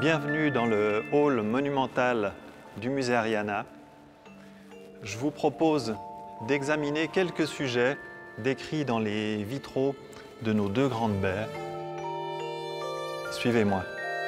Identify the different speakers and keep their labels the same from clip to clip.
Speaker 1: Bienvenue dans le hall monumental du musée Ariana. Je vous propose d'examiner quelques sujets décrits dans les vitraux de nos deux grandes baies. Suivez-moi.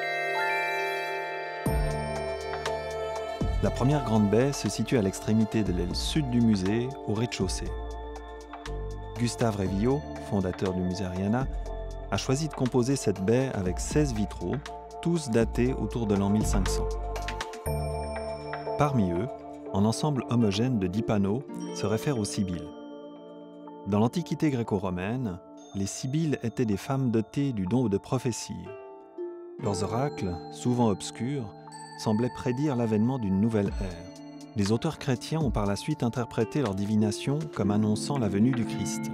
Speaker 1: La première grande baie se situe à l'extrémité de l'aile sud du musée, au rez-de-chaussée. Gustave Révillot, fondateur du musée Ariana, a choisi de composer cette baie avec 16 vitraux, tous datés autour de l'an 1500. Parmi eux, un ensemble homogène de 10 panneaux se réfère aux Sibylles. Dans l'Antiquité gréco-romaine, les Sibylles étaient des femmes dotées du don de prophétie. Leurs oracles, souvent obscurs, semblaient prédire l'avènement d'une nouvelle ère. Les auteurs chrétiens ont par la suite interprété leur divination comme annonçant la venue du Christ.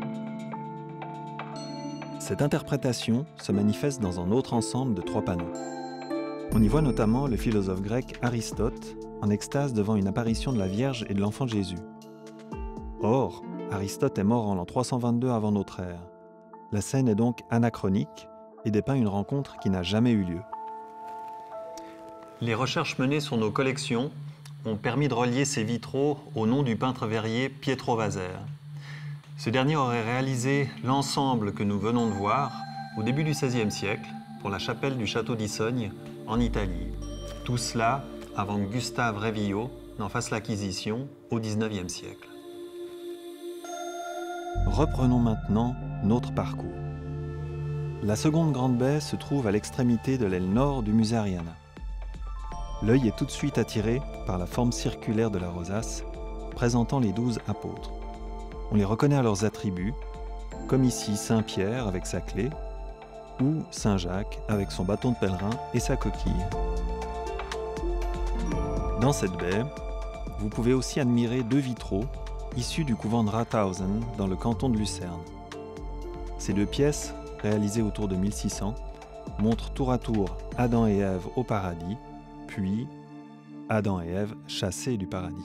Speaker 1: Cette interprétation se manifeste dans un autre ensemble de 3 panneaux. On y voit notamment le philosophe grec Aristote en extase devant une apparition de la Vierge et de l'enfant Jésus. Or, Aristote est mort en l'an 322 avant notre ère. La scène est donc anachronique et dépeint une rencontre qui n'a jamais eu lieu. Les recherches menées sur nos collections ont permis de relier ces vitraux au nom du peintre verrier Pietro Vasare. Ce dernier aurait réalisé l'ensemble que nous venons de voir au début du XVIe siècle pour la chapelle du château d'Issogne en Italie. Tout cela avant que Gustave Révillot n'en fasse l'acquisition au XIXe siècle. Reprenons maintenant notre parcours. La seconde grande baie se trouve à l'extrémité de l'aile nord du musée Ariana. L'œil est tout de suite attiré par la forme circulaire de la rosace, présentant les 12 apôtres. On les reconnaît à leurs attributs, comme ici Saint-Pierre avec sa clé, ou Saint-Jacques avec son bâton de pèlerin et sa coquille. Dans cette baie, vous pouvez aussi admirer 2 vitraux issus du couvent de Rathhausen dans le canton de Lucerne. Ces 2 pièces, réalisées autour de 1600, montrent tour à tour Adam et Ève au paradis, puis Adam et Ève chassés du paradis.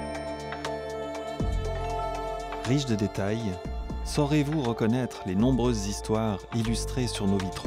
Speaker 1: Riche de détails, saurez-vous reconnaître les nombreuses histoires illustrées sur nos vitraux ?